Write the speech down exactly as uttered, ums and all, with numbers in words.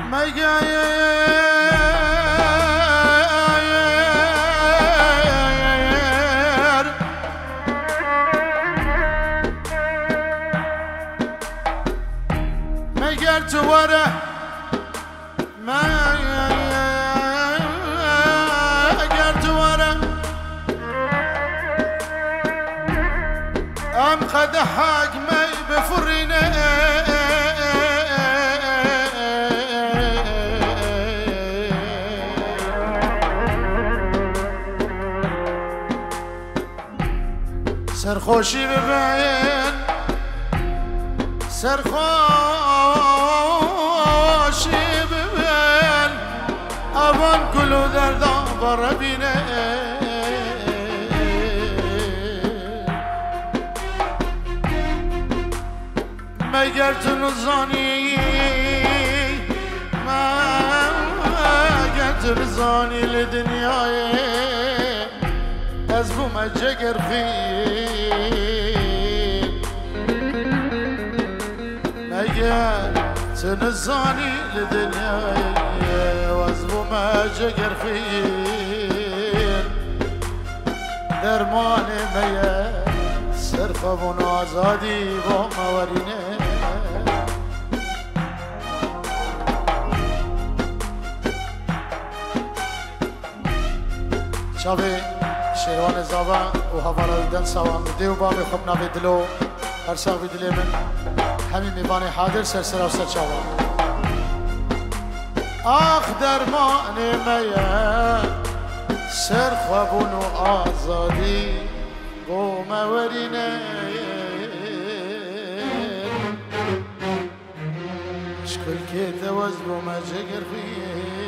مغير مغير توره مغير توره ام قد حق مي بفرينه سرخوشی ببین سرخوشی ببین اوان کلو دردان باره بینه مگر تو نزانی مگر تو نزانی لدنیای از بو مجگر خیل مگر تنزاني لدنياي از بو مجگر خیل درمان ميه صرف ابو آزادی با مورینه شبه شیروان زاوان و حوالا دن سوان دیو با می خوب نوی دلو هر شاقی دلی من همین میبانی حاضر سر سر و سر چاوان آخ درمان ميه سر خوابون و آزادی با مورینه شکل که توز با مجگر خیه